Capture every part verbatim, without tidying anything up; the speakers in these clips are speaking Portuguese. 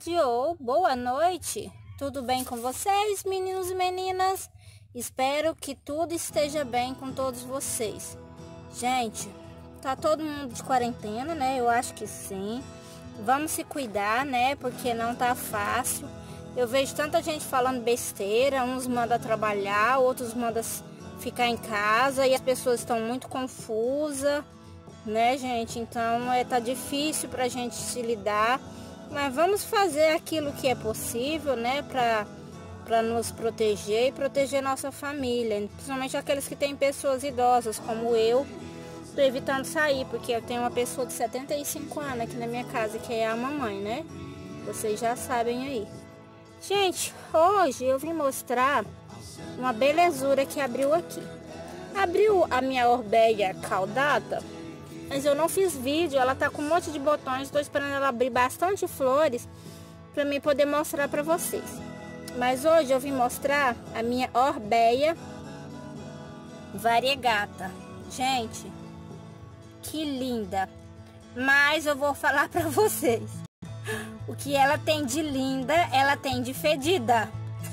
tarde ou boa noite. Tudo bem com vocês, meninos e meninas? Espero que tudo esteja bem com todos vocês. Gente, tá todo mundo de quarentena, né? Eu acho que sim. Vamos se cuidar, né? Porque não tá fácil. Eu vejo tanta gente falando besteira. Uns mandam trabalhar, outros mandam ficar em casa. E as pessoas estão muito confusas, né, gente? Então, é, tá difícil pra gente se lidar. Mas vamos fazer aquilo que é possível, né? Pra, pra nos proteger e proteger nossa família. Principalmente aqueles que têm pessoas idosas, como eu. Tô evitando sair, porque eu tenho uma pessoa de setenta e cinco anos aqui na minha casa, que é a mamãe, né? Vocês já sabem aí. Gente, hoje eu vim mostrar uma belezura que abriu aqui. Abriu a minha orbeia caudata, mas eu não fiz vídeo. Ela tá com um monte de botões. Estou esperando ela abrir bastante flores para mim poder mostrar para vocês. Mas hoje eu vim mostrar a minha orbeia variegata. Gente, que linda! Mas eu vou falar para vocês. O que ela tem de linda, ela tem de fedida.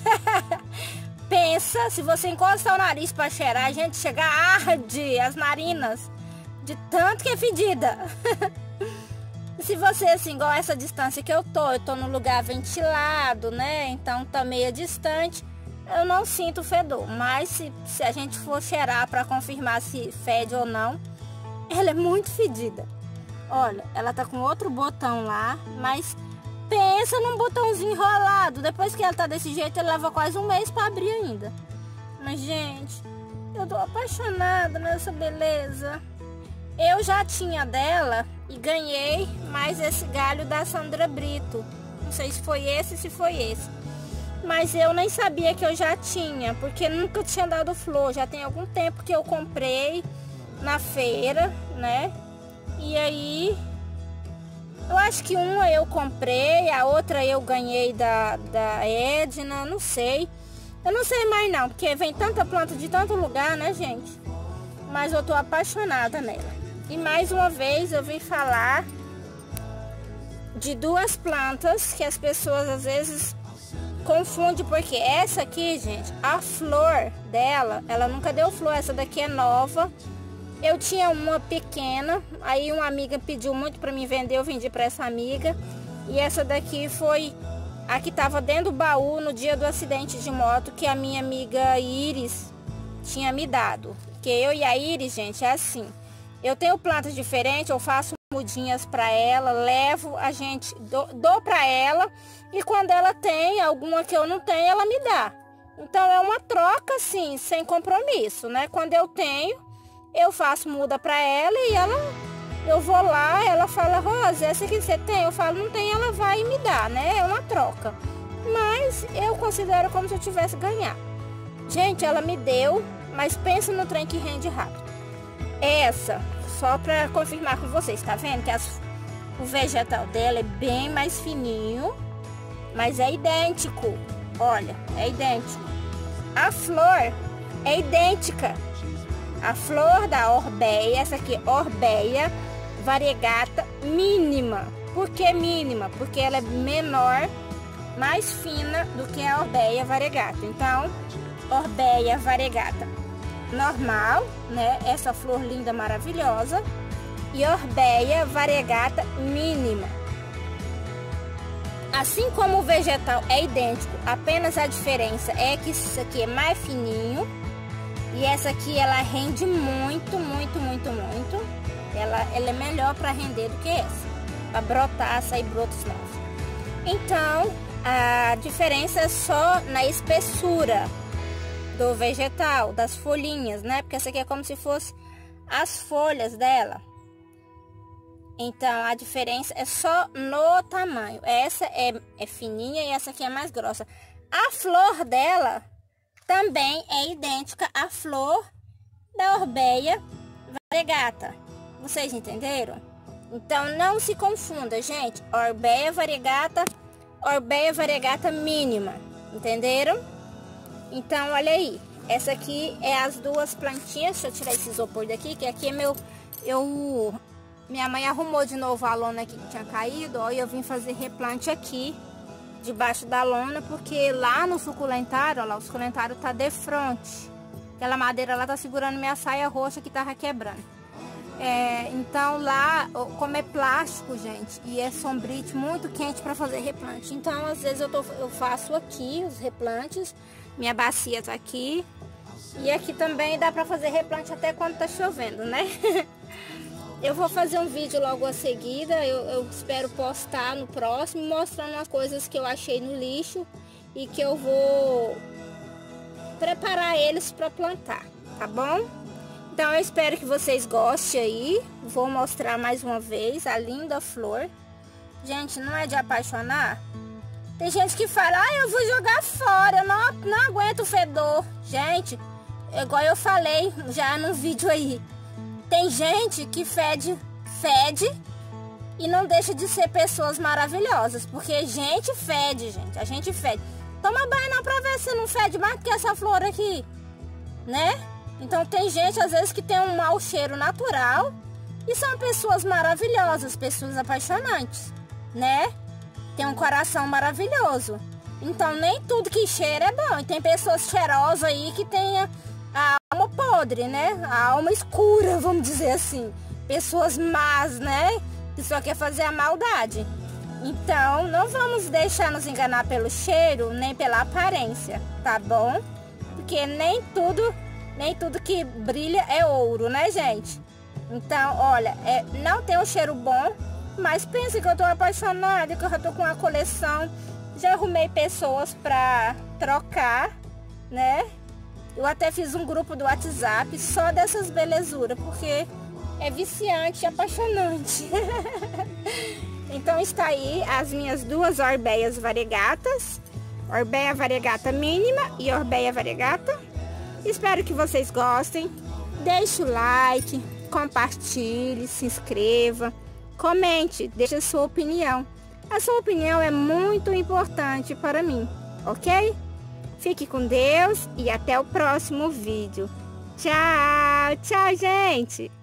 Pensa, se você encostar o nariz para cheirar, a gente chega a arde as narinas de tanto que é fedida. Se você, assim, igual essa distância que eu tô, eu tô num lugar ventilado, né? Então tá meio distante, eu não sinto fedor. Mas se, se a gente for cheirar para confirmar se fede ou não, ela é muito fedida. Olha, ela tá com outro botão lá, mas pensa num botãozinho enrolado. Depois que ela tá desse jeito, ela leva quase um mês para abrir ainda. Mas, gente, eu tô apaixonada nessa beleza. Eu já tinha dela e ganhei mais esse galho da Sandra Brito. Não sei se foi esse, se foi esse. Mas eu nem sabia que eu já tinha, porque nunca tinha dado flor. Já tem algum tempo que eu comprei na feira, né? E aí, eu acho que uma eu comprei, a outra eu ganhei da, da Edna, não sei. Eu não sei mais não, porque vem tanta planta de tanto lugar, né, gente? Mas eu tô apaixonada nela. E mais uma vez eu vim falar de duas plantas que as pessoas às vezes confundem, porque essa aqui, gente, a flor dela, ela nunca deu flor, essa daqui é nova. Eu tinha uma pequena, aí uma amiga pediu muito para mim vender, eu vendi para essa amiga. E essa daqui foi a que estava dentro do baú no dia do acidente de moto que a minha amiga Iris tinha me dado. Porque eu e a Iris, gente, é assim. Eu tenho plantas diferentes, eu faço mudinhas para ela, levo, a gente dou, dou para ela. E quando ela tem alguma que eu não tenho, ela me dá. Então é uma troca assim, sem compromisso, né? Quando eu tenho, eu faço muda pra ela e ela, eu vou lá, ela fala, Rosa, essa que você tem? Eu falo, não tem, ela vai e me dá, né? É uma troca. Mas eu considero como se eu tivesse ganhado. Gente, ela me deu, mas pensa no trem que rende rápido. Essa, só pra confirmar com vocês, tá vendo? Que as, o vegetal dela é bem mais fininho, mas é idêntico. Olha, é idêntico. A flor é idêntica. A flor da orbeia, essa aqui, orbeia variegata mínima. Por que mínima? Porque ela é menor, mais fina do que a orbeia variegata. Então, orbeia variegata normal, né? Essa flor linda, maravilhosa. E orbeia variegata mínima. Assim como o vegetal é idêntico, apenas a diferença é que isso aqui é mais fininho. E essa aqui, ela rende muito, muito, muito, muito. Ela, ela é melhor para render do que essa. Para brotar, sair brotos novos. Então, a diferença é só na espessura do vegetal, das folhinhas, né? Porque essa aqui é como se fosse as folhas dela. Então, a diferença é só no tamanho. Essa é, é fininha e essa aqui é mais grossa. A flor dela também é idêntica à flor da orbeia variegata. Vocês entenderam? Então, não se confunda, gente. Orbeia variegata, orbeia variegata mínima. Entenderam? Então, olha aí. Essa aqui é as duas plantinhas. Deixa eu tirar esse isopor daqui, que aqui é meu... Eu... Minha mãe arrumou de novo a lona aqui que tinha caído, ó, e eu vim fazer replante aqui. debaixo da lona, porque lá no suculentário, ó lá, o suculentário tá de frente. Aquela madeira lá tá segurando minha saia roxa que tava quebrando. É, então lá, como é plástico, gente, e é sombrite, muito quente para fazer replante. Então, às vezes eu, tô, eu faço aqui os replantes, minha bacia tá aqui. E aqui também dá para fazer replante até quando tá chovendo, né? Eu vou fazer um vídeo logo a seguida, eu, eu espero postar no próximo, mostrando as coisas que eu achei no lixo e que eu vou preparar eles para plantar, tá bom? Então eu espero que vocês gostem aí. Vou mostrar mais uma vez a linda flor. Gente, não é de apaixonar? Tem gente que fala, ah, eu vou jogar fora, eu não, não aguento o fedor. Gente, igual eu falei já no vídeo aí, tem gente que fede, fede e não deixa de ser pessoas maravilhosas. Porque gente fede, gente, a gente fede. Toma banho não pra ver se não fede mais do que essa flor aqui, né? Então tem gente às vezes que tem um mau cheiro natural e são pessoas maravilhosas, pessoas apaixonantes, né? Tem um coração maravilhoso. Então nem tudo que cheira é bom. E tem pessoas cheirosas aí que tem a, a alma podre, né? A alma escura, vamos dizer assim. Pessoas más, né? Que só quer fazer a maldade. Então não vamos deixar nos enganar pelo cheiro nem pela aparência, tá bom? Porque nem tudo... Nem tudo que brilha é ouro, né, gente? Então, olha, é, não tem um cheiro bom, mas pensa que eu tô apaixonada, que eu já tô com uma coleção. Já arrumei pessoas pra trocar, né? Eu até fiz um grupo do WhatsApp só dessas belezuras, porque é viciante e apaixonante. Então está aí as minhas duas orbeias variegatas. Orbeia variegata mínima e orbeia variegata. Espero que vocês gostem. Deixe o like, compartilhe, se inscreva, comente, deixe a sua opinião. A sua opinião é muito importante para mim, ok? Fique com Deus e até o próximo vídeo. Tchau, tchau, gente!